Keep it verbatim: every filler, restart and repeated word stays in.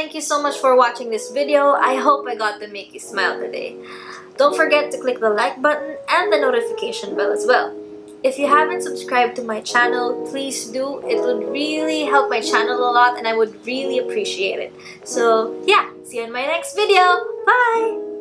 thank you so much for watching this video. I hope I got to make you smile today. Don't forget to click the like button and the notification bell as well. If you haven't subscribed to my channel, please do. It would really help my channel a lot and I would really appreciate it. So yeah, see you in my next video. Bye!